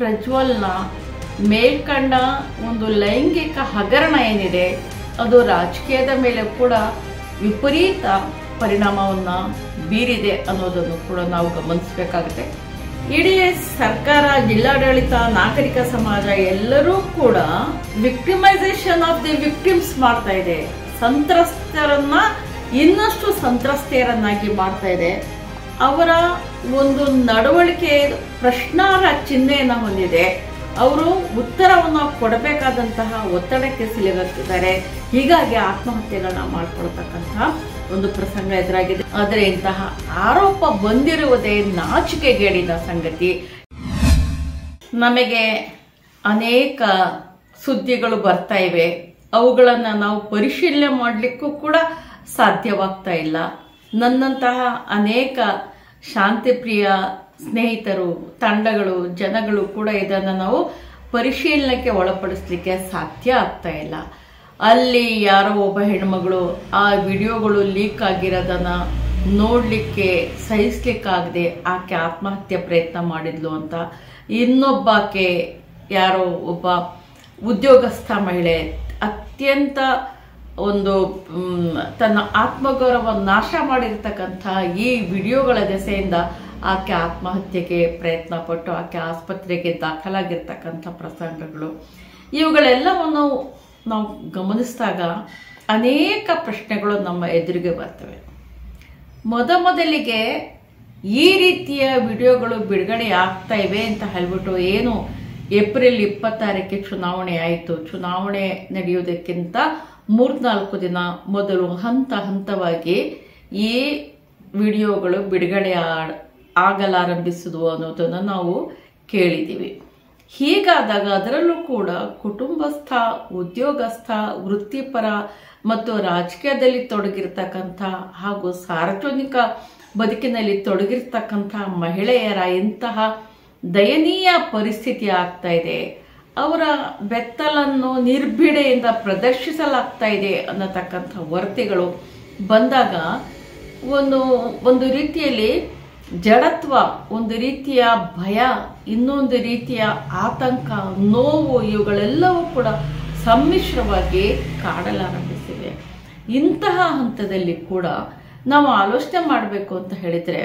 ಪ್ರಜ್ವಲ್ನ ಮೇಲ್ಕಂಡ ಒಂದು ಲೈಂಗಿಕ ಹಗರಣ ಏನಿದೆ ಅದು ರಾಜಕೀಯದ ಮೇಲೆ ಕೂಡ ವಿಪರೀತ ಪರಿಣಾಮವನ್ನು ಬೀರಿದೆ ಅನ್ನೋದನ್ನು ಕೂಡ ನಾವು ಗಮನಿಸಬೇಕಾಗುತ್ತೆ. ಇಡೀ ಸರ್ಕಾರ, ಜಿಲ್ಲಾಡಳಿತ, ನಾಗರಿಕ ಸಮಾಜ ಎಲ್ಲರೂ ಕೂಡ ವಿಕ್ಟಿಮೈಸೇಷನ್ ಆಫ್ ದಿ ವಿಕ್ಟಿಮ್ಸ್ ಮಾಡ್ತಾ ಇದೆ. ಸಂತ್ರಸ್ತರನ್ನ ಇನ್ನಷ್ಟು ಸಂತ್ರಸ್ತೆಯರನ್ನಾಗಿ ಮಾಡ್ತಾ ಇದೆ. ಅವರ ಒಂದು ನಡವಳಿಕೆ ಪ್ರಶ್ನಾರ್ಹ ಚಿಹ್ನೆಯನ್ನು ಹೊಂದಿದೆ. ಅವರು ಉತ್ತರವನ್ನು ಕೊಡಬೇಕಾದಂತಹ ಒತ್ತಡಕ್ಕೆ ಸಿಲುಕಿದ್ದಾರೆ. ಹೀಗಾಗಿ ಆತ್ಮಹತ್ಯೆಗಳನ್ನ ಮಾಡ್ಕೊಳ್ತಕ್ಕಂತಹ ಒಂದು ಪ್ರಸಂಗ ಎದುರಾಗಿದೆ. ಆದರೆ ಇಂತಹ ಆರೋಪ ಬಂದಿರುವುದೇ ನಾಚಿಕೆಗೇಡಿನ ಸಂಗತಿ. ನಮಗೆ ಅನೇಕ ಸುದ್ದಿಗಳು ಬರ್ತಾ ಇವೆ. ಅವುಗಳನ್ನ ನಾವು ಪರಿಶೀಲನೆ ಮಾಡಲಿಕ್ಕೂ ಕೂಡ ಸಾಧ್ಯವಾಗ್ತಾ ಇಲ್ಲ. ನನ್ನಂತಹ ಅನೇಕ ಶಾಂತಿಪ್ರಿಯ ಸ್ನೇಹಿತರು, ತಂಡಗಳು, ಜನಗಳು ಕೂಡ ಇದನ್ನು ನಾವು ಪರಿಶೀಲನೆಗೆ ಒಳಪಡಿಸ್ಲಿಕ್ಕೆ ಸಾಧ್ಯ ಆಗ್ತಾ ಇಲ್ಲ. ಅಲ್ಲಿ ಯಾರೋ ಒಬ್ಬ ಹೆಣ್ಮಗಳು ಆ ವಿಡಿಯೋಗಳು ಲೀಕ್ ಆಗಿರೋದನ್ನ ನೋಡ್ಲಿಕ್ಕೆ ಸಹಿಸ್ಲಿಕ್ಕಾಗದೆ ಆಕೆ ಆತ್ಮಹತ್ಯೆ ಪ್ರಯತ್ನ ಮಾಡಿದ್ಲು ಅಂತ, ಇನ್ನೊಬ್ಬಾಕೆ ಯಾರೋ ಒಬ್ಬ ಉದ್ಯೋಗಸ್ಥ ಮಹಿಳೆ ಅತ್ಯಂತ ಒಂದು ತನ್ನ ಆತ್ಮಗೌರವ ನಾಶ ಮಾಡಿರ್ತಕ್ಕಂಥ ಈ ವಿಡಿಯೋಗಳ ದೆಸೆಯಿಂದ ಆಕೆ ಆತ್ಮಹತ್ಯೆಗೆ ಪ್ರಯತ್ನ ಪಟ್ಟು ಆಕೆ ಆಸ್ಪತ್ರೆಗೆ ದಾಖಲಾಗಿರ್ತಕ್ಕಂಥ ಪ್ರಸಂಗಗಳು, ಇವುಗಳೆಲ್ಲವನ್ನು ನಾವು ಗಮನಿಸಿದಾಗ ಅನೇಕ ಪ್ರಶ್ನೆಗಳು ನಮ್ಮ ಎದುರಿಗೆ ಬರ್ತವೆ. ಮೊದಲಿಗೆ ಈ ರೀತಿಯ ವಿಡಿಯೋಗಳು ಬಿಡುಗಡೆ ಆಗ್ತಾ ಇವೆ ಅಂತ ಹೇಳ್ಬಿಟ್ಟು ಏನು ಏಪ್ರಿಲ್ 26ಕ್ಕೆ ಚುನಾವಣೆ ಆಯಿತು. ಚುನಾವಣೆ ನಡೆಯುವುದಕ್ಕಿಂತ 3-4 ದಿನ ಮೊದಲು ಹಂತವಾಗಿ ಈ ವಿಡಿಯೋಗಳು ಬಿಡುಗಡೆ ಆಗಲಾರಂಭಿಸುವುದು ಅನ್ನೋದನ್ನು ನಾವು ಕೇಳಿದ್ದೀವಿ. ಹೀಗಾದಾಗ ಅದರಲ್ಲೂ ಕೂಡ ಕುಟುಂಬಸ್ಥ, ಉದ್ಯೋಗಸ್ಥ, ವೃತ್ತಿಪರ ಮತ್ತು ರಾಜಕೀಯದಲ್ಲಿ ತೊಡಗಿರ್ತಕ್ಕಂಥ ಹಾಗೂ ಸಾರ್ವಜನಿಕ ಬದುಕಿನಲ್ಲಿ ತೊಡಗಿರ್ತಕ್ಕಂಥ ಮಹಿಳೆಯರ ಇಂತಹ ದಯನೀಯ ಪರಿಸ್ಥಿತಿ ಆಗ್ತಾ ಇದೆ. ಅವರ ಬೆತ್ತಲನ್ನು ನಿರ್ಭಿಡೆಯಿಂದ ಪ್ರದರ್ಶಿಸಲಾಗ್ತಾ ಇದೆ ಅನ್ನತಕ್ಕಂಥ ವರದಿಗಳು ಬಂದಾಗ ಒಂದು ರೀತಿಯಲ್ಲಿ ಜಡತ್ವ, ಒಂದು ರೀತಿಯ ಭಯ, ಇನ್ನೊಂದು ರೀತಿಯ ಆತಂಕ, ನೋವು ಇವುಗಳೆಲ್ಲವೂ ಕೂಡ ಸಮ್ಮಿಶ್ರವಾಗಿ ಕಾಡಲಾರಂಭಿಸಿವೆ. ಇಂತಹ ಹಂತದಲ್ಲಿ ಕೂಡ ನಾವು ಆಲೋಚನೆ ಮಾಡಬೇಕು ಅಂತ ಹೇಳಿದ್ರೆ,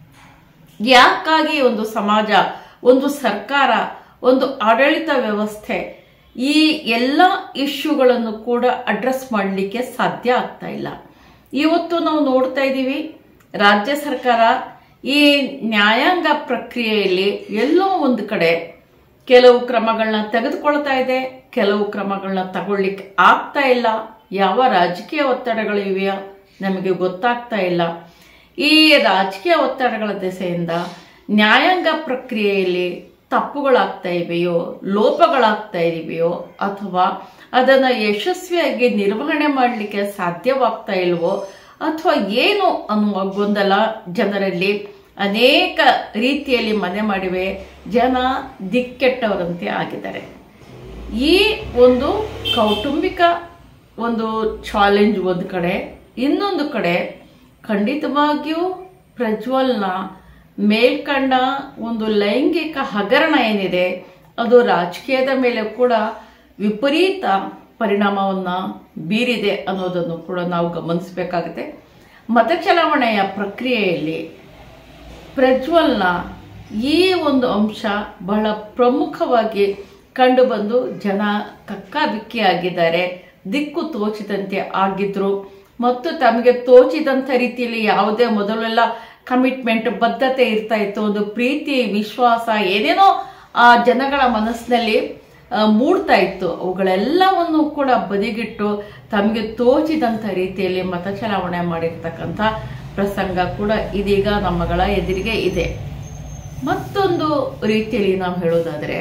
ಯಾಕಾಗಿ ಒಂದು ಸಮಾಜ, ಒಂದು ಸರ್ಕಾರ, ಒಂದು ಆಡಳಿತ ವ್ಯವಸ್ಥೆ ಈ ಎಲ್ಲ ಇಶ್ಯೂಗಳನ್ನು ಕೂಡ ಅಡ್ರೆಸ್ ಮಾಡಲಿಕ್ಕೆ ಸಾಧ್ಯ ಆಗ್ತಾ ಇಲ್ಲ. ಇವತ್ತು ನಾವು ನೋಡ್ತಾ ಇದ್ದೀವಿ, ರಾಜ್ಯ ಸರ್ಕಾರ ಈ ನ್ಯಾಯಾಂಗ ಪ್ರಕ್ರಿಯೆಯಲ್ಲಿ ಎಲ್ಲೋ ಒಂದು ಕಡೆ ಕೆಲವು ಕ್ರಮಗಳನ್ನ ತೆಗೆದುಕೊಳ್ತಾ ಇದೆ, ಕೆಲವು ಕ್ರಮಗಳನ್ನ ತಗೊಳ್ಳಿಕ್ಕೆ ಆಗ್ತಾ ಇಲ್ಲ. ಯಾವ ರಾಜಕೀಯ ಒತ್ತಡಗಳು ಇವೆಯೋ ನಮಗೆ ಗೊತ್ತಾಗ್ತಾ ಇಲ್ಲ. ಈ ರಾಜಕೀಯ ಒತ್ತಡಗಳ ದೆಸೆಯಿಂದ ನ್ಯಾಯಾಂಗ ಪ್ರಕ್ರಿಯೆಯಲ್ಲಿ ತಪ್ಪುಗಳಾಗ್ತಾ ಇವೆಯೋ, ಲೋಪಗಳಾಗ್ತಾ ಇವೆಯೋ, ಅಥವಾ ಅದನ್ನು ಯಶಸ್ವಿಯಾಗಿ ನಿರ್ವಹಣೆ ಮಾಡಲಿಕ್ಕೆ ಸಾಧ್ಯವಾಗ್ತಾ ಇಲ್ವೋ, ಅಥವಾ ಏನು ಅನ್ನುವ ಗೊಂದಲ ಜನರಲ್ಲಿ ಅನೇಕ ರೀತಿಯಲ್ಲಿ ಮನೆ ಮಾಡಿವೆ. ಜನ ದಿಕ್ಕೆಟ್ಟವರಂತೆ ಆಗಿದ್ದಾರೆ. ಈ ಒಂದು ಕೌಟುಂಬಿಕ ಒಂದು ಚಾಲೆಂಜ್ ಒಂದು ಕಡೆ, ಇನ್ನೊಂದು ಕಡೆ ಖಂಡಿತವಾಗಿಯೂ ಪ್ರಜ್ವಲ್ನ ಮೇಲ್ಕಂಡ ಒಂದು ಲೈಂಗಿಕ ಹಗರಣ ಏನಿದೆ ಅದು ರಾಜಕೀಯದ ಮೇಲೆ ಕೂಡ ವಿಪರೀತ ಪರಿಣಾಮವನ್ನು ಬೀರಿದೆ ಅನ್ನೋದನ್ನು ಕೂಡ ನಾವು ಗಮನಿಸಬೇಕಾಗುತ್ತೆ. ಮತಚಲಾವಣೆಯ ಪ್ರಕ್ರಿಯೆಯಲ್ಲಿ ಪ್ರಜ್ವಲ್ನ ಈ ಒಂದು ಅಂಶ ಬಹಳ ಪ್ರಮುಖವಾಗಿ ಕಂಡುಬಂದು ಜನ ಕಕ್ಕಾಬಿಕ್ಕಿಯಾಗಿದ್ದಾರೆ, ದಿಕ್ಕು ತೋಚಿದಂತೆ ಆಗಿದ್ರು. ಮತ್ತು ತಮಗೆ ತೋಚಿದಂಥ ರೀತಿಯಲ್ಲಿ ಯಾವುದೇ ಮೊದಲೆಲ್ಲ ಕಮಿಟ್ಮೆಂಟ್, ಬದ್ಧತೆ ಇರ್ತಾ ಇತ್ತು, ಒಂದು ಪ್ರೀತಿ, ವಿಶ್ವಾಸ ಏನೇನೋ ಆ ಜನಗಳ ಮನಸ್ಸಿನಲ್ಲಿ ಮೂಡ್ತಾ ಇತ್ತು. ಅವುಗಳೆಲ್ಲವನ್ನು ಕೂಡ ಬದಿಗಿಟ್ಟು ತಮಗೆ ತೋಚಿದಂಥ ರೀತಿಯಲ್ಲಿ ಮತ ಚಲಾವಣೆ ಮಾಡಿರ್ತಕ್ಕಂಥ ಪ್ರಸಂಗ ಕೂಡ ಇದೀಗ ನಮ್ಮಗಳ ಎದುರಿಗೆ ಇದೆ. ಮತ್ತೊಂದು ರೀತಿಯಲ್ಲಿ ನಾವು ಹೇಳೋದಾದ್ರೆ,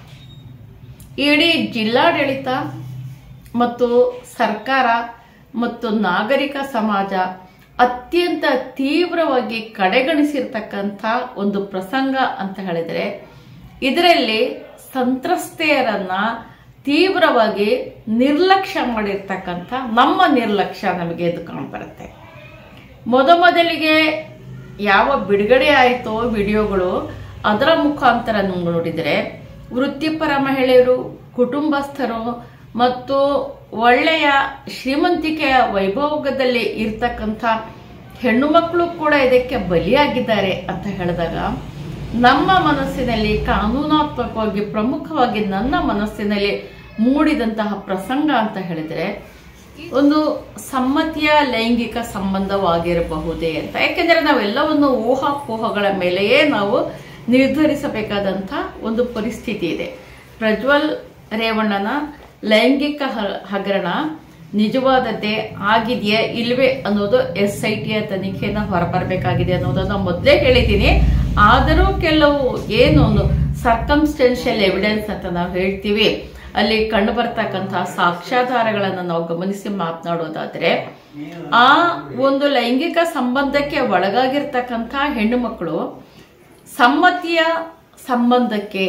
ಇಡೀ ಜಿಲ್ಲಾಡಳಿತ ಮತ್ತು ಸರ್ಕಾರ ಮತ್ತು ನಾಗರಿಕ ಸಮಾಜ ಅತ್ಯಂತ ತೀವ್ರವಾಗಿ ಕಡೆಗಣಿಸಿರ್ತಕ್ಕಂಥ ಒಂದು ಪ್ರಸಂಗ ಅಂತ ಹೇಳಿದರೆ, ಇದರಲ್ಲಿ ಸಂತ್ರಸ್ತೆಯರನ್ನ ತೀವ್ರವಾಗಿ ನಿರ್ಲಕ್ಷ್ಯ ಮಾಡಿರ್ತಕ್ಕಂಥ ನಮ್ಮ ನಿರ್ಲಕ್ಷ್ಯ ನಮಗೆ ಎದ್ದು ಕಾಣ್ಬರುತ್ತೆ. ಮೊದಲಿಗೆ ಯಾವ ಬಿಡುಗಡೆ ಆಯಿತೋ ವಿಡಿಯೋಗಳು, ಅದರ ಮುಖಾಂತರ ನೋಡಿದರೆ ವೃತ್ತಿಪರ ಮಹಿಳೆಯರು, ಕುಟುಂಬಸ್ಥರು ಮತ್ತು ಒಳ್ಳೆಯ ಶ್ರೀಮಂತಿಕೆಯ ವೈಭೋಗದಲ್ಲಿ ಇರ್ತಕ್ಕಂಥ ಹೆಣ್ಣು ಮಕ್ಕಳು ಕೂಡ ಇದಕ್ಕೆ ಬಲಿಯಾಗಿದ್ದಾರೆ ಅಂತ ಹೇಳಿದಾಗ ನಮ್ಮ ಮನಸ್ಸಿನಲ್ಲಿ ಕಾನೂನಾತ್ಮಕವಾಗಿ ಪ್ರಮುಖವಾಗಿ ನನ್ನ ಮನಸ್ಸಿನಲ್ಲಿ ಮೂಡಿದಂತಹ ಪ್ರಸಂಗ ಅಂತ ಹೇಳಿದ್ರೆ ಒಂದು ಸಮ್ಮತಿಯ ಲೈಂಗಿಕ ಸಂಬಂಧವಾಗಿರಬಹುದೇ ಅಂತ. ಯಾಕೆಂದ್ರೆ ನಾವೆಲ್ಲವನ್ನು ಊಹಾಪೋಹಗಳ ಮೇಲೆಯೇ ನಾವು ನಿರ್ಧರಿಸಬೇಕಾದಂಥ ಒಂದು ಪರಿಸ್ಥಿತಿ ಇದೆ. ಪ್ರಜ್ವಲ್ ರೇವಣ್ಣನ ಲೈಂಗಿಕ ಹಗರಣ ನಿಜವಾದದ್ದೇ ಆಗಿದೆಯೇ ಇಲ್ವೇ ಅನ್ನೋದು SIT ತನಿಖೆನ ಹೊರಬರಬೇಕಾಗಿದೆ ಅನ್ನೋದನ್ನ ಮೊದಲೇ ಹೇಳಿದ್ದೀನಿ. ಆದರೂ ಕೆಲವು ಏನು ಒಂದು ಸರ್ಕಮ್ಸ್ಟೆನ್ಷಿಯಲ್ ಎವಿಡೆನ್ಸ್ ಅಂತ ನಾವು ಹೇಳ್ತೀವಿ, ಅಲ್ಲಿ ಕಂಡು ಬರ್ತಕ್ಕಂತಹ ಸಾಕ್ಷ್ಯಾಧಾರಗಳನ್ನು ನಾವು ಗಮನಿಸಿ ಮಾತನಾಡೋದಾದ್ರೆ ಆ ಒಂದು ಲೈಂಗಿಕ ಸಂಬಂಧಕ್ಕೆ ಒಳಗಾಗಿರ್ತಕ್ಕಂಥ ಹೆಣ್ಣು ಮಕ್ಕಳು ಸಮ್ಮತಿಯ ಸಂಬಂಧಕ್ಕೆ,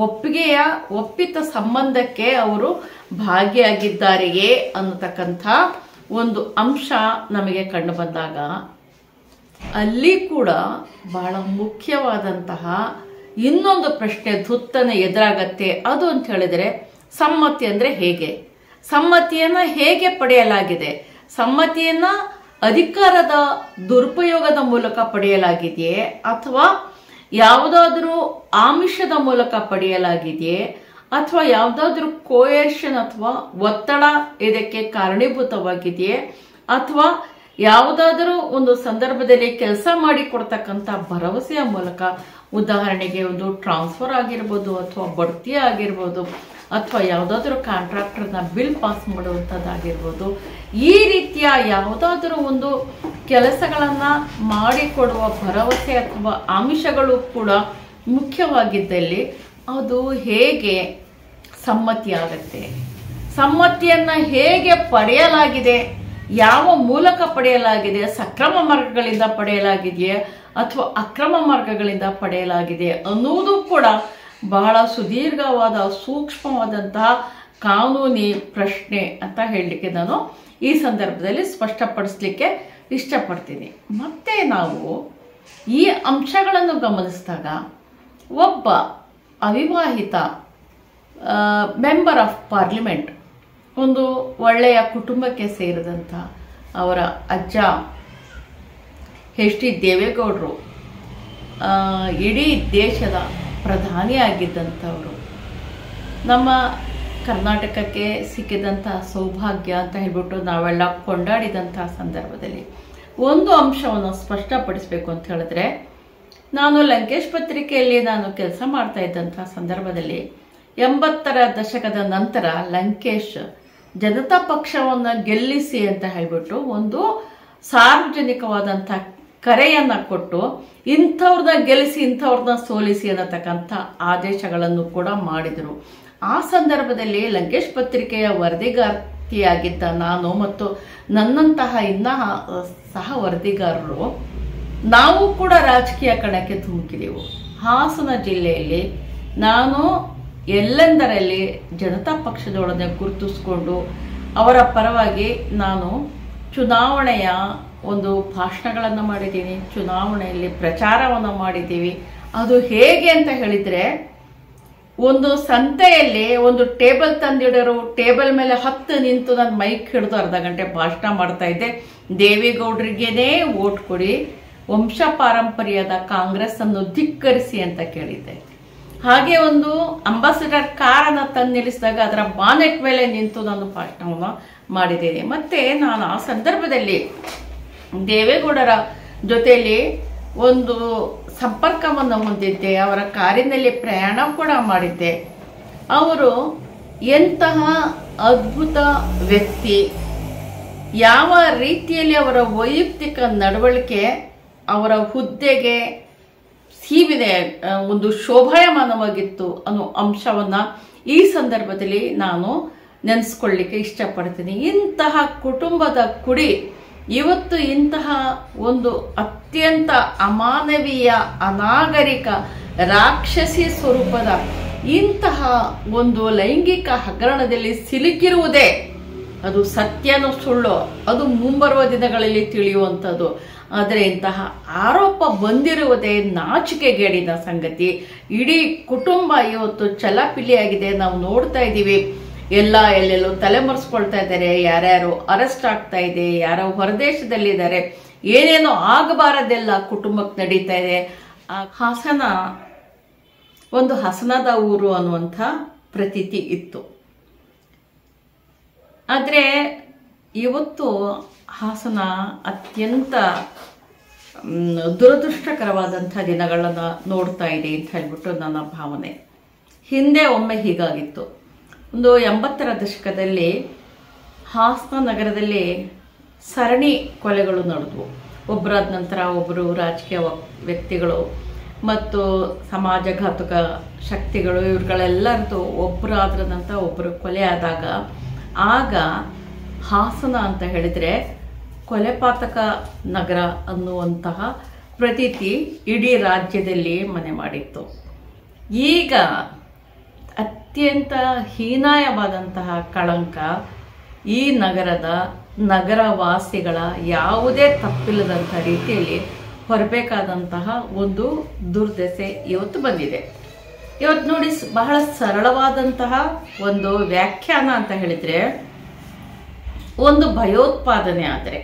ಒಪ್ಪಿತ ಸಂಬಂಧಕ್ಕೆ ಅವರು ಭಾಗಿಯಾಗಿದ್ದಾರೆಯೇ ಅನ್ನತಕ್ಕಂಥ ಒಂದು ಅಂಶ ನಮಗೆ ಕಂಡು ಬಂದಾಗ ಅಲ್ಲಿ ಕೂಡ ಬಹಳ ಮುಖ್ಯವಾದಂತಹ ಇನ್ನೊಂದು ಪ್ರಶ್ನೆ ಧುತ್ತನೆ ಎದುರಾಗತ್ತೆ. ಅದು ಅಂತ ಹೇಳಿದ್ರೆ ಸಮ್ಮತಿ ಅಂದ್ರೆ ಹೇಗೆ, ಸಮ್ಮತಿಯನ್ನ ಹೇಗೆ ಪಡೆಯಲಾಗಿದೆ, ಸಮ್ಮತಿಯನ್ನ ಅಧಿಕಾರದ ದುರುಪಯೋಗದ ಮೂಲಕ ಪಡೆಯಲಾಗಿದೆಯೇ ಅಥವಾ ಯಾವುದಾದ್ರೂ ಆಮಿಷದ ಮೂಲಕ ಪಡೆಯಲಾಗಿದೆಯೇ ಅಥವಾ ಯಾವುದಾದ್ರೂ ಕೋಯರ್ಷನ್ ಅಥವಾ ಒತ್ತಡ ಇದಕ್ಕೆ ಕಾರಣೀಭೂತವಾಗಿದೆಯೇ ಅಥವಾ ಯಾವುದಾದರೂ ಒಂದು ಸಂದರ್ಭದಲ್ಲಿ ಕೆಲಸ ಮಾಡಿ ಕೊಡ್ತಕ್ಕಂಥ ಭರವಸೆಯ ಮೂಲಕ, ಉದಾಹರಣೆಗೆ ಒಂದು ಟ್ರಾನ್ಸ್ಫರ್ ಆಗಿರ್ಬೋದು ಅಥವಾ ಬಡ್ತಿ ಆಗಿರ್ಬೋದು ಅಥವಾ ಯಾವುದಾದ್ರೂ ಕಾಂಟ್ರಾಕ್ಟರ್ನ ಬಿಲ್ ಪಾಸ್ ಮಾಡುವಂಥದ್ದಾಗಿರ್ಬೋದು, ಈ ರೀತಿಯ ಯಾವುದಾದ್ರೂ ಒಂದು ಕೆಲಸಗಳನ್ನ ಮಾಡಿಕೊಡುವ ಭರವಸೆ ಅಥವಾ ಆಮಿಷಗಳು ಕೂಡ ಮುಖ್ಯವಾಗಿದ್ದಲ್ಲಿ ಅದು ಹೇಗೆ ಸಮ್ಮತಿ ಆಗತ್ತೆ, ಸಮ್ಮತಿಯನ್ನ ಹೇಗೆ ಪಡೆಯಲಾಗಿದೆ, ಯಾವ ಮೂಲಕ ಪಡೆಯಲಾಗಿದೆ, ಸಕ್ರಮ ಮಾರ್ಗಗಳಿಂದ ಪಡೆಯಲಾಗಿದೆಯೇ ಅಥವಾ ಅಕ್ರಮ ಮಾರ್ಗಗಳಿಂದ ಪಡೆಯಲಾಗಿದೆ ಅನ್ನುವುದು ಕೂಡ ಬಹಳ ಸುದೀರ್ಘವಾದ ಸೂಕ್ಷ್ಮವಾದಂತಹ ಕಾನೂನಿ ಪ್ರಶ್ನೆ ಅಂತ ಹೇಳಲಿಕ್ಕೆ ನಾನು ಈ ಸಂದರ್ಭದಲ್ಲಿ ಸ್ಪಷ್ಟಪಡಿಸ್ಲಿಕ್ಕೆ ಇಷ್ಟಪಡ್ತೀನಿ. ಮತ್ತೆ ನಾವು ಈ ಅಂಶಗಳನ್ನು ಗಮನಿಸಿದಾಗ ಒಬ್ಬ ಅವಿವಾಹಿತ ಮೆಂಬರ್ ಆಫ್ ಪಾರ್ಲಿಮೆಂಟ್, ಒಂದು ಒಳ್ಳೆಯ ಕುಟುಂಬಕ್ಕೆ ಸೇರಿದಂಥ ಅವರ ಅಜ್ಜ HD ದೇವೇಗೌಡರು ಇಡೀ ದೇಶದ ಪ್ರಧಾನಿಯಾಗಿದ್ದಂಥವರು, ನಮ್ಮ ಕರ್ನಾಟಕಕ್ಕೆ ಸಿಕ್ಕಿದಂಥ ಸೌಭಾಗ್ಯ ಅಂತ ಹೇಳ್ಬಿಟ್ಟು ನಾವೆಲ್ಲ ಕೊಂಡಾಡಿದಂತಹ ಸಂದರ್ಭದಲ್ಲಿ ಒಂದು ಅಂಶವನ್ನು ಸ್ಪಷ್ಟಪಡಿಸಬೇಕು ಅಂತ ಹೇಳಿದ್ರೆ, ನಾನು ಲಂಕೇಶ್ ಪತ್ರಿಕೆಯಲ್ಲಿ ನಾನು ಕೆಲಸ ಮಾಡ್ತಾ ಇದ್ದಂತಹ ಸಂದರ್ಭದಲ್ಲಿ 80ರ ದಶಕದ ನಂತರ ಲಂಕೇಶ್ ಜನತಾ ಪಕ್ಷವನ್ನ ಗೆಲ್ಲಿಸಿ ಅಂತ ಹೇಳ್ಬಿಟ್ಟು ಒಂದು ಸಾರ್ವಜನಿಕವಾದಂಥ ಕರೆಯನ್ನ ಕೊಟ್ಟು ಇಂಥವ್ರನ್ನ ಗೆಲ್ಲಿಸಿ ಇಂಥವ್ರನ್ನ ಸೋಲಿಸಿ ಅನ್ನತಕ್ಕಂಥ ಆದೇಶಗಳನ್ನು ಕೂಡ ಮಾಡಿದರು. ಆ ಸಂದರ್ಭದಲ್ಲಿ ಲಂಕೇಶ್ ಪತ್ರಿಕೆಯ ವರದಿಗಾರ್ತಿಯಾಗಿದ್ದ ನಾನು ಮತ್ತು ನನ್ನಂತಹ ಇನ್ನ ಸಹ ವರದಿಗಾರರು ನಾವು ಕೂಡ ರಾಜಕೀಯ ಕಣಕ್ಕೆ ಧುಮುಕಿದೆವು. ಹಾಸನ ಜಿಲ್ಲೆಯಲ್ಲಿ ನಾನು ಎಲ್ಲೆಂದರಲ್ಲಿ ಜನತಾ ಪಕ್ಷದೊಡನೆ ಗುರುತಿಸಿಕೊಂಡು ಅವರ ಪರವಾಗಿ ನಾನು ಚುನಾವಣೆಯ ಒಂದು ಭಾಷಣಗಳನ್ನು ಮಾಡಿದ್ದೀನಿ, ಚುನಾವಣೆಯಲ್ಲಿ ಪ್ರಚಾರವನ್ನು ಮಾಡಿದ್ದೀವಿ. ಅದು ಹೇಗೆ ಅಂತ ಹೇಳಿದ್ರೆ, ಒಂದು ಸಂತೆಯಲ್ಲಿ ಒಂದು ಟೇಬಲ್ ತಂದಿಡೋರು, ಟೇಬಲ್ ಮೇಲೆ 10 ನಿಂತು ನಾನು ಮೈಕ್ ಹಿಡಿದು ಅರ್ಧ ಗಂಟೆ ಭಾಷಣ ಮಾಡ್ತಾ ಇದ್ದೆ. ದೇವೇಗೌಡರಿಗೇನೆ ವೋಟ್ ಕೊಡಿ, ವಂಶ ಪಾರಂಪರ್ಯದ ಕಾಂಗ್ರೆಸ್ ಅನ್ನು ಧಿಕ್ಕರಿಸಿ ಅಂತ ಕೇಳಿದ್ದೆ. ಹಾಗೆ ಒಂದು ಅಂಬಾಸಿಡರ್ ಕಾರನ್ನು ತಂದು ನಿಲ್ಲಿಸಿದಾಗ ಅದರ ಬಾನೆಟ್ ಮೇಲೆ ನಿಂತು ನಾನು ಭಾಷಣವನ್ನು ಮಾಡಿದ್ದೇನೆ. ಮತ್ತೆ ನಾನು ಆ ಸಂದರ್ಭದಲ್ಲಿ ದೇವೇಗೌಡರ ಜೊತೆಯಲ್ಲಿ ಒಂದು ಸಂಪರ್ಕವನ್ನು ಹೊಂದಿದ್ದೆ, ಅವರ ಕಾರಿನಲ್ಲಿ ಪ್ರಯಾಣ ಕೂಡ ಮಾಡಿದ್ದೆ. ಅವರು ಎಂತಹ ಅದ್ಭುತ ವ್ಯಕ್ತಿ, ಯಾವ ರೀತಿಯಲ್ಲಿ ಅವರ ವೈಯಕ್ತಿಕ ನಡವಳಿಕೆ ಅವರ ಹುದ್ದೆಗೆ ಸೀಮಿದೆ, ಒಂದು ಶೋಭಾಯಮಾನವಾಗಿತ್ತು ಅನ್ನೋ ಅಂಶವನ್ನ ಈ ಸಂದರ್ಭದಲ್ಲಿ ನಾನು ನೆನೆಸ್ಕೊಳ್ಳಿಕ್ಕೆ ಇಷ್ಟಪಡ್ತೀನಿ. ಇಂತಹ ಕುಟುಂಬದ ಕುಡಿ ಇವತ್ತು ಇಂತಹ ಒಂದು ಅತ್ಯಂತ ಅಮಾನವೀಯ, ಅನಾಗರಿಕ, ರಾಕ್ಷಸಿ ಸ್ವರೂಪದ ಇಂತಹ ಒಂದು ಲೈಂಗಿಕ ಹಗರಣದಲ್ಲಿ ಸಿಲುಕಿರುವುದೇ ಅದು ಸತ್ಯನೋ ಸುಳ್ಳೋ ಅದು ಮುಂಬರುವ ದಿನಗಳಲ್ಲಿ ತಿಳಿಯುವಂಥದ್ದು. ಆದರೆ ಇಂತಹ ಆರೋಪ ಬಂದಿರುವುದೇ ನಾಚಿಕೆಗೇಡಿನ ಸಂಗತಿ. ಇಡೀ ಕುಟುಂಬ ಇವತ್ತು ಚಲಾಪಿಲಿಯಾಗಿದೆ. ನಾವು ನೋಡ್ತಾ ಇದ್ದೀವಿ, ಎಲ್ಲೆಲ್ಲೋ ತಲೆಮರೆಸ್ಕೊಳ್ತಾ ಇದ್ದಾರೆ, ಯಾರ್ಯಾರು ಅರೆಸ್ಟ್ ಆಗ್ತಾ ಇದೆ, ಯಾರೋ ಹೊರದೇಶದಲ್ಲಿದ್ದಾರೆ, ಏನೇನೋ ಆಗಬಾರದೆಲ್ಲ ಕುಟುಂಬಕ್ಕೆ ನಡೀತಾ ಇದೆ. ಹಾಸನ ಒಂದು ಹಸನದ ಊರು ಅನ್ನುವಂಥ ಪ್ರತೀತಿ ಇತ್ತು. ಆದರೆ ಇವತ್ತು ಹಾಸನ ಅತ್ಯಂತ ದುರದೃಷ್ಟಕರವಾದಂಥ ದಿನಗಳನ್ನು ನೋಡ್ತಾ ಇದೆ ಅಂತ ಹೇಳ್ಬಿಟ್ಟು ನನ್ನ ಭಾವನೆ. ಹಿಂದೆ ಒಮ್ಮೆ ಹೀಗಾಗಿತ್ತು. ಒಂದು 80ರ ದಶಕದಲ್ಲಿ ಹಾಸನ ನಗರದಲ್ಲಿ ಸರಣಿ ಕೊಲೆಗಳು ನಡೆದವು. ಒಬ್ಬರಾದ ನಂತರ ಒಬ್ಬರು ರಾಜಕೀಯ ವ್ಯಕ್ತಿಗಳು ಮತ್ತು ಸಮಾಜಘಾತುಕ ಶಕ್ತಿಗಳು ಇವ್ರುಗಳೆಲ್ಲರದು ಒಬ್ಬರಾದ್ರ ನಂತರ ಒಬ್ಬರು ಕೊಲೆ ಆದಾಗ ಆಗ ಹಾಸನ ಅಂತ ಹೇಳಿದರೆ ಕೊಲೆಪಾತಕ ನಗರ ಅನ್ನುವಂತಹ ಪ್ರತೀತಿ ಇಡೀ ರಾಜ್ಯದಲ್ಲಿ ಮನೆ ಮಾಡಿತ್ತು. ಈಗ ಅತ್ಯಂತ ಹೀನಾಯವಾದಂತಹ ಕಳಂಕ ಈ ನಗರವಾಸಿಗಳ ಯಾವುದೇ ತಪ್ಪಿಲ್ಲದಂಥ ರೀತಿಯಲ್ಲಿ ಹೊರಬೇಕಾದಂತಹ ಒಂದು ದುರ್ದಶೆ ಇವತ್ತು ಬಂದಿದೆ. ಇವತ್ತು ನೋಡಿ, ಬಹಳ ಸರಳವಾದಂತಹ ಒಂದು ವ್ಯಾಖ್ಯಾನ ಅಂತ ಹೇಳಿದ್ರೆ, ಒಂದು ಭಯೋತ್ಪಾದನೆ ಆದರೆ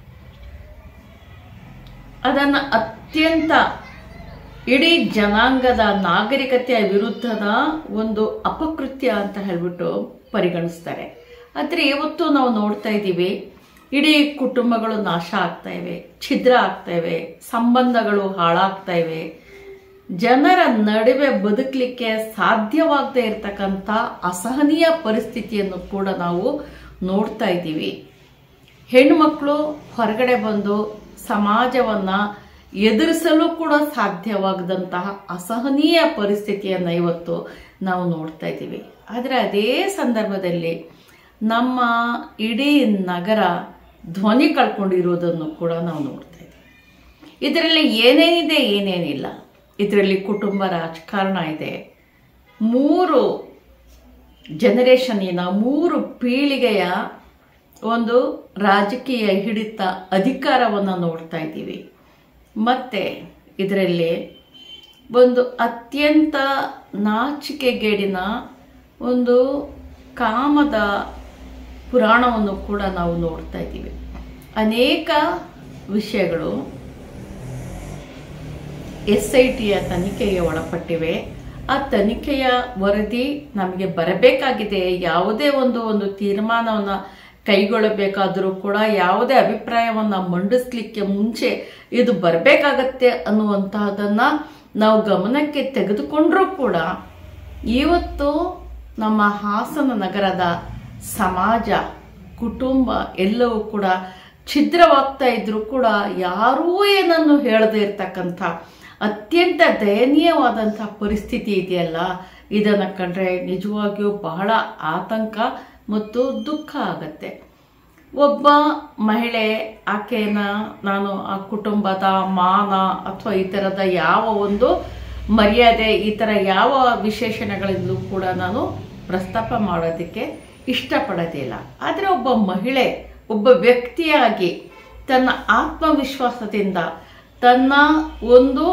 ಅದನ್ನು ಅತ್ಯಂತ ಇಡೀ ಜನಾಂಗದ ನಾಗರಿಕತೆಯ ವಿರುದ್ಧದ ಒಂದು ಅಪಕೃತ್ಯ ಅಂತ ಹೇಳ್ಬಿಟ್ಟು ಪರಿಗಣಿಸ್ತಾರೆ. ಆದರೆ ಇವತ್ತು ನಾವು ನೋಡ್ತಾ ಇದ್ದೀವಿ, ಇಡೀ ಕುಟುಂಬಗಳು ನಾಶ ಆಗ್ತಾ ಇವೆ, ಛಿದ್ರ ಆಗ್ತಾ ಇವೆ, ಸಂಬಂಧಗಳು ಹಾಳಾಗ್ತಾ ಇವೆ, ಜನರ ನಡುವೆ ಬದುಕಲಿಕ್ಕೆ ಸಾಧ್ಯವಾಗದೇ ಇರತಕ್ಕಂಥ ಅಸಹನೀಯ ಪರಿಸ್ಥಿತಿಯನ್ನು ಕೂಡ ನಾವು ನೋಡ್ತಾ ಇದ್ದೀವಿ. ಹೆಣ್ಣುಮಕ್ಕಳು ಹೊರಗಡೆ ಬಂದು ಸಮಾಜವನ್ನ ಎದುರಿಸಲು ಕೂಡ ಸಾಧ್ಯವಾಗದಂತಹ ಅಸಹನೀಯ ಪರಿಸ್ಥಿತಿಯನ್ನು ಇವತ್ತು ನಾವು ನೋಡ್ತಾ ಇದ್ದೀವಿ. ಆದರೆ ಅದೇ ಸಂದರ್ಭದಲ್ಲಿ ನಮ್ಮ ಇಡೀ ನಗರ ಧ್ವನಿ ಕಳ್ಕೊಂಡಿರೋದನ್ನು ಕೂಡ ನಾವು ನೋಡ್ತಾ ಇದ್ದೀವಿ. ಇದರಲ್ಲಿ ಏನೇನಿದೆ, ಏನೇನಿಲ್ಲ. ಇದರಲ್ಲಿ ಕುಟುಂಬ ರಾಜಕಾರಣ ಇದೆ. 3 ಜನರೇಷನ್ನಿನ 3 ಪೀಳಿಗೆಯ ಒಂದು ರಾಜಕೀಯ ಹಿಡಿತ ಅಧಿಕಾರವನ್ನು ನೋಡ್ತಾ ಇದ್ದೀವಿ. ಮತ್ತೆ ಇದರಲ್ಲಿ ಒಂದು ಅತ್ಯಂತ ನಾಚಿಕೆಗೇಡಿನ ಒಂದು ಕಾಮದ ಪುರಾಣವನ್ನು ಕೂಡ ನಾವು ನೋಡ್ತಾ ಇದ್ದೀವಿ. ಅನೇಕ ವಿಷಯಗಳು SITಯ ತನಿಖೆಗೆ ಒಳಪಟ್ಟಿವೆ. ಆ ತನಿಖೆಯ ವರದಿ ನಮಗೆ ಬರಬೇಕಾಗಿದೆ. ಯಾವುದೇ ಒಂದು ತೀರ್ಮಾನವನ್ನು ಕೈಗೊಳ್ಳಬೇಕಾದರೂ ಕೂಡ ಯಾವುದೇ ಅಭಿಪ್ರಾಯವನ್ನು ಮಂಡಿಸ್ಲಿಕ್ಕೆ ಮುಂಚೆ ಇದು ಬರಬೇಕಾಗತ್ತೆ ಅನ್ನುವಂತಹದನ್ನ ನಾವು ಗಮನಕ್ಕೆ ತೆಗೆದುಕೊಂಡ್ರೂ ಕೂಡ ಇವತ್ತು ನಮ್ಮ ಹಾಸನ ನಗರದ ಸಮಾಜ, ಕುಟುಂಬ ಎಲ್ಲವೂ ಕೂಡ ಛಿದ್ರವಾಗ್ತಾ ಇದ್ರೂ ಕೂಡ ಯಾರೂ ಏನನ್ನು ಹೇಳದೇ ಇರ್ತಕ್ಕಂಥ ಅತ್ಯಂತ ದಯನೀಯವಾದಂಥ ಪರಿಸ್ಥಿತಿ ಇದೆಯಲ್ಲ, ಇದನ್ನು ಕಂಡ್ರೆ ನಿಜವಾಗಿಯೂ ಬಹಳ ಆತಂಕ ಮತ್ತು ದುಃಖ ಆಗತ್ತೆ. ಒಬ್ಬ ಮಹಿಳೆ, ಆಕೆನ ನಾನು ಆ ಕುಟುಂಬದ ಮಾನ ಅಥವಾ ಈ ಥರದ ಯಾವ ಒಂದು ಮರ್ಯಾದೆ, ಈ ಥರ ಯಾವ ವಿಶೇಷಣಗಳಿಂದಲೂ ಕೂಡ ನಾನು ಪ್ರಸ್ತಾಪ ಮಾಡೋದಕ್ಕೆ ಇಷ್ಟಪಡೋದಿಲ್ಲ. ಆದರೆ ಒಬ್ಬ ಮಹಿಳೆ, ಒಬ್ಬ ವ್ಯಕ್ತಿಯಾಗಿ ತನ್ನ ಆತ್ಮವಿಶ್ವಾಸದಿಂದ ತನ್ನ ಒಂದು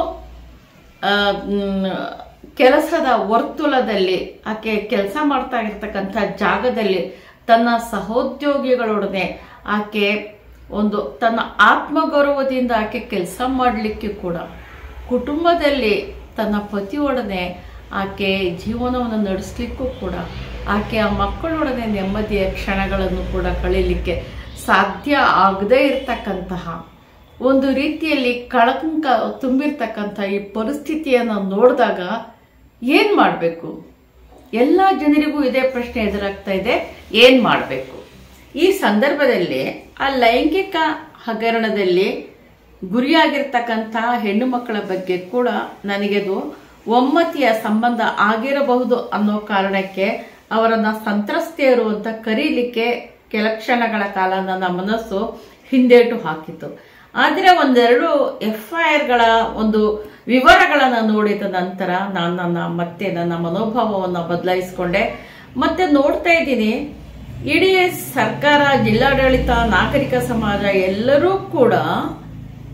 ಕೆಲಸದ ವರ್ತುಲದಲ್ಲಿ, ಆಕೆ ಕೆಲಸ ಮಾಡ್ತಾ ಇರ್ತಕ್ಕಂಥ ಜಾಗದಲ್ಲಿ ತನ್ನ ಸಹೋದ್ಯೋಗಿಗಳೊಡನೆ ಆಕೆ ಒಂದು ತನ್ನ ಆತ್ಮಗೌರವದಿಂದ ಆಕೆ ಕೆಲಸ ಮಾಡಲಿಕ್ಕೆ ಕೂಡ, ಕುಟುಂಬದಲ್ಲಿ ತನ್ನ ಪತಿಯೊಡನೆ ಆಕೆ ಜೀವನವನ್ನು ನಡೆಸಲಿಕ್ಕೂ ಕೂಡ, ಆಕೆ ಆ ಮಕ್ಕಳೊಡನೆ ನೆಮ್ಮದಿಯ ಕ್ಷಣಗಳನ್ನು ಕೂಡ ಕಳೀಲಿಕ್ಕೆ ಸಾಧ್ಯ ಆಗದೇ ಇರತಕ್ಕಂತಹ ಒಂದು ರೀತಿಯಲ್ಲಿ ಕಳಂಕ ತುಂಬಿರ್ತಕ್ಕಂಥ ಈ ಪರಿಸ್ಥಿತಿಯನ್ನು ನೋಡಿದಾಗ ಏನು ಮಾಡಬೇಕು? ಎಲ್ಲ ಜನರಿಗೂ ಇದೇ ಪ್ರಶ್ನೆ ಎದುರಾಗ್ತಾ ಇದೆ, ಏನು ಮಾಡಬೇಕು? ಈ ಸಂದರ್ಭದಲ್ಲಿ ಆ ಲೈಂಗಿಕ ಹಗರಣದಲ್ಲಿ ಗುರಿಯಾಗಿರ್ತಕ್ಕಂಥ ಹೆಣ್ಣು ಮಕ್ಕಳ ಬಗ್ಗೆ ಕೂಡ ನನಗೆದು ಒಮ್ಮತಿಯ ಸಂಬಂಧ ಆಗಿರಬಹುದು ಅನ್ನೋ ಕಾರಣಕ್ಕೆ ಅವರನ್ನ ಸಂತ್ರಸ್ತೆಯರು ಅಂತ ಕರೀಲಿಕ್ಕೆ ಕೆಲ ಕ್ಷಣಗಳ ಕಾಲ ನನ್ನ ಮನಸ್ಸು ಹಿಂದೇಟು ಹಾಕಿತು. ಆದರೆ 1-2 FIRಗಳ ಒಂದು ವಿವರಗಳನ್ನು ನೋಡಿದ ನಂತರ ನಾನು ಮತ್ತೆ ನನ್ನ ಮನೋಭಾವವನ್ನು ಬದಲಾಯಿಸಿಕೊಂಡೆ. ಮತ್ತೆ ನೋಡ್ತಾ ಇದ್ದೀನಿ, ಇಡೀ ಸರ್ಕಾರ, ಜಿಲ್ಲಾಡಳಿತ, ನಾಗರಿಕ ಸಮಾಜ ಎಲ್ಲರೂ ಕೂಡ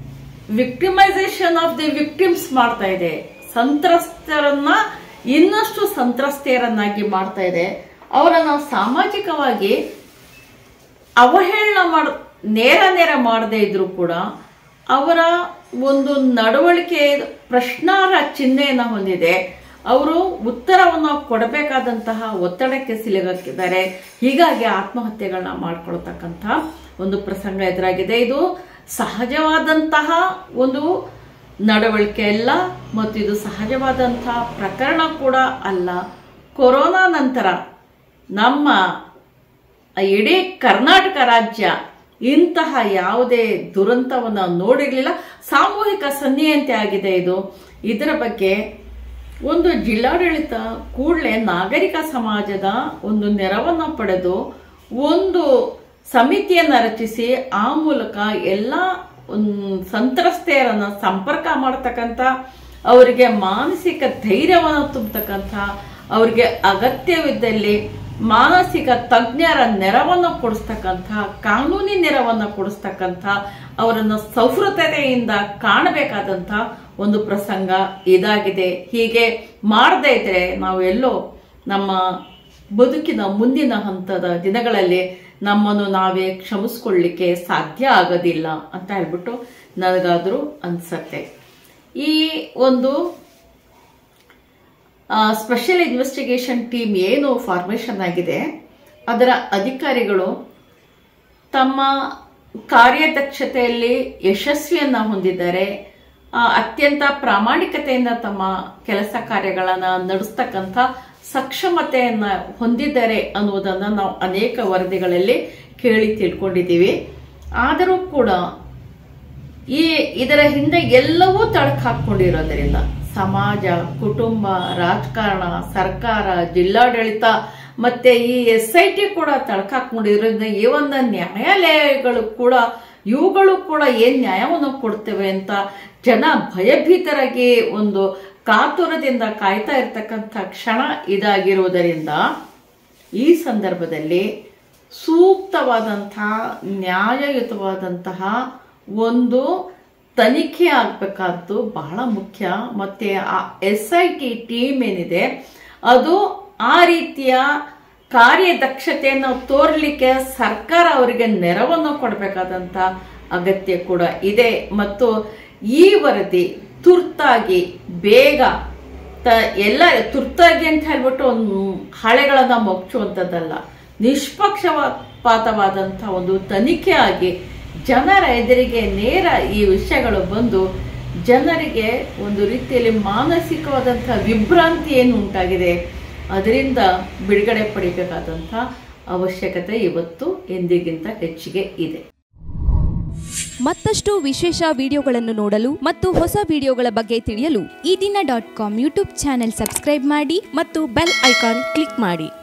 ವಿಕ್ಟಿಮೈಸೇಷನ್ ಆಫ್ ದಿ ವಿಕ್ಟಿಮ್ಸ್ ಮಾಡ್ತಾ ಇದೆ. ಸಂತ್ರಸ್ತರನ್ನ ಇನ್ನಷ್ಟು ಸಂತ್ರಸ್ತೆಯರನ್ನಾಗಿ ಮಾಡ್ತಾ ಇದೆ. ಅವರನ್ನ ಸಾಮಾಜಿಕವಾಗಿ ಅವಹೇಳನ ನೇರ ಮಾಡದೇ ಇದ್ರು ಕೂಡ ಅವರ ಒಂದು ನಡವಳಿಕೆ ಪ್ರಶ್ನಾರ್ಹ ಚಿಹ್ನೆಯನ್ನ ಹೊಂದಿದೆ. ಅವರು ಉತ್ತರವನ್ನು ಕೊಡಬೇಕಾದಂತಹ ಒತ್ತಡಕ್ಕೆ ಸಿಲುಕಿದ್ದಾರೆ. ಹೀಗಾಗಿ ಆತ್ಮಹತ್ಯೆಗಳನ್ನ ಮಾಡ್ಕೊಳ್ತಕ್ಕಂಥ ಒಂದು ಪ್ರಸಂಗ ಎದುರಾಗಿದೆ. ಇದು ಸಹಜವಾದಂತಹ ಒಂದು ನಡವಳಿಕೆ ಅಲ್ಲ ಮತ್ತು ಇದು ಸಹಜವಾದಂತಹ ಪ್ರಕರಣ ಕೂಡ ಅಲ್ಲ. ಕೊರೋನಾ ನಂತರ ನಮ್ಮ ಇಡೀ ಕರ್ನಾಟಕ ರಾಜ್ಯ ಇಂತಹ ಯಾವುದೇ ದುರಂತವನ್ನು ನೋಡಿರಲಿಲ್ಲ. ಸಾಮೂಹಿಕ ಸನ್ನಿಯಂತೆ ಆಗಿದೆ ಇದು. ಇದರ ಬಗ್ಗೆ ಒಂದು ಜಿಲ್ಲಾಡಳಿತ ಕೂಡಲೇ ನಾಗರಿಕ ಸಮಾಜದ ಒಂದು ನೆರವನ್ನು ಪಡೆದು ಒಂದು ಸಮಿತಿಯನ್ನ ರಚಿಸಿ ಆ ಮೂಲಕ ಎಲ್ಲ ಸಂತ್ರಸ್ತೆಯರನ್ನ ಸಂಪರ್ಕ ಮಾಡತಕ್ಕಂಥ, ಅವರಿಗೆ ಮಾನಸಿಕ ಧೈರ್ಯವನ್ನು ತುಂಬತಕ್ಕಂಥ, ಅವರಿಗೆ ಅಗತ್ಯವಿದ್ದಲ್ಲಿ ಮಾನಸಿಕ ತಜ್ಞರ ನೆರವನ್ನು ಕೊಡಿಸ್ತಕ್ಕಂಥ, ಕಾನೂನಿ ನೆರವನ್ನು ಕೊಡಿಸ್ತಕ್ಕಂಥ, ಅವರನ್ನು ಸೌಹೃದತೆಯಿಂದ ಕಾಣಬೇಕಾದಂಥ ಒಂದು ಪ್ರಸಂಗ ಇದಾಗಿದೆ. ಹೀಗೆ ಮಾಡದೇ ಇದ್ರೆ ನಾವು ಎಲ್ಲೋ ನಮ್ಮ ಬದುಕಿನ ಮುಂದಿನ ಹಂತದ ದಿನಗಳಲ್ಲಿ ನಮ್ಮನ್ನು ನಾವೇ ಕ್ಷಮಿಸ್ಕೊಳ್ಳಿಕ್ಕೆ ಸಾಧ್ಯ ಆಗೋದಿಲ್ಲ ಅಂತ ಹೇಳ್ಬಿಟ್ಟು ನನಗಾದ್ರೂ ಅನ್ಸತ್ತೆ. ಈ ಒಂದು ಸ್ಪೆಷಲ್ ಇನ್ವೆಸ್ಟಿಗೇಷನ್ ಟೀಮ್ ಏನು ಫಾರ್ಮೇಷನ್ ಆಗಿದೆ, ಅದರ ಅಧಿಕಾರಿಗಳು ತಮ್ಮ ಕಾರ್ಯದಕ್ಷತೆಯಲ್ಲಿ ಯಶಸ್ವಿಯನ್ನ ಹೊಂದಿದ್ದಾರೆ. ಅತ್ಯಂತ ಪ್ರಾಮಾಣಿಕತೆಯಿಂದ ತಮ್ಮ ಕೆಲಸ ಕಾರ್ಯಗಳನ್ನು ನಡೆಸ್ತಕ್ಕಂಥ ಸಕ್ಷಮತೆಯನ್ನ ಹೊಂದಿದ್ದಾರೆ ಅನ್ನುವುದನ್ನ ನಾವು ಅನೇಕ ವರದಿಗಳಲ್ಲಿ ಕೇಳಿ ತಿಳ್ಕೊಂಡಿದ್ದೀವಿ. ಆದರೂ ಕೂಡ ಇದರ ಹಿಂದೆ ಎಲ್ಲವೂ ತಳಕು ಹಾಕೊಂಡಿರೋದ್ರಿಂದ ಸಮಾಜ, ಕುಟುಂಬ, ರಾಜಕಾರಣ, ಸರ್ಕಾರ, ಜಿಲ್ಲಾಡಳಿತ ಮತ್ತೆ ಈ SIT ಕೂಡ ತಳಕು ಹಾಕೊಂಡಿರೋದ್ರಿಂದ ಈ ಒಂದು ನ್ಯಾಯಾಲಯಗಳು ಕೂಡ ಇವುಗಳು ಕೂಡ ಏನ್ ನ್ಯಾಯವನ್ನು ಕೊಡ್ತೇವೆ ಅಂತ ಜನ ಭಯಭೀತರಾಗಿ ಒಂದು ಕಾತುರದಿಂದ ಕಾಯ್ತಾ ಇರತಕ್ಕಂಥ ಕ್ಷಣ ಇದಾಗಿರುವುದರಿಂದ ಈ ಸಂದರ್ಭದಲ್ಲಿ ಸೂಕ್ತವಾದಂತಹ ನ್ಯಾಯಯುತವಾದಂತಹ ಒಂದು ತನಿಖೆ ಆಗಬೇಕಾದ್ದು ಬಹಳ ಮುಖ್ಯ. ಮತ್ತೆ ಆ SIT ಟೀಮ್ ಏನಿದೆ ಅದು ಆ ರೀತಿಯ ಕಾರ್ಯದಕ್ಷತೆಯನ್ನು ತೋರ್ಲಿಕ್ಕೆ ಸರ್ಕಾರ ಅವರಿಗೆ ನೆರವನ್ನು ಕೊಡಬೇಕಾದಂತ ಅಗತ್ಯ ಕೂಡ ಇದೆ. ಮತ್ತು ಈ ವರದಿ ತುರ್ತಾಗಿ ಬೇಗ ಎಲ್ಲ ತುರ್ತಾಗಿ ಅಂತ ಹೇಳ್ಬಿಟ್ಟು ಒಂದು ಹಾಳೆಗಳನ್ನ ಮುಚ್ಚುವಂಥದ್ದಲ್ಲ, ನಿಷ್ಪಕ್ಷಪಾತವಾದಂತಹ ಒಂದು ತನಿಖೆ ಆಗಿ ಜನರ ಎದುರಿಗೆ ನೇರ ಈ ವಿಷಯಗಳು ಬಂದು ಜನರಿಗೆ ಒಂದು ರೀತಿಯಲ್ಲಿ ಮಾನಸಿಕವಾದಂತಹ ವಿಭ್ರಾಂತಿ ಏನು ಉಂಟಾಗಿದೆ ಅದರಿಂದ ಬಿಡುಗಡೆ ಪಡಿಬೇಕಾದಂಥ ಅವಶ್ಯಕತೆ ಇವತ್ತು ಎಂದಿಗಿಂತ ಹೆಚ್ಚಿಗೆ ಇದೆ. ಮತ್ತಷ್ಟು ವಿಶೇಷ ವಿಡಿಯೋಗಳನ್ನು ನೋಡಲು ಮತ್ತು ಹೊಸ ವಿಡಿಯೋಗಳ ಬಗ್ಗೆ ತಿಳಿಯಲು ಈ ದಿನ.com ಯೂಟ್ಯೂಬ್ ಚಾನೆಲ್ ಸಬ್ಸ್ಕ್ರೈಬ್ ಮಾಡಿ ಮತ್ತು ಬೆಲ್ ಐಕಾನ್ ಕ್ಲಿಕ್ ಮಾಡಿ.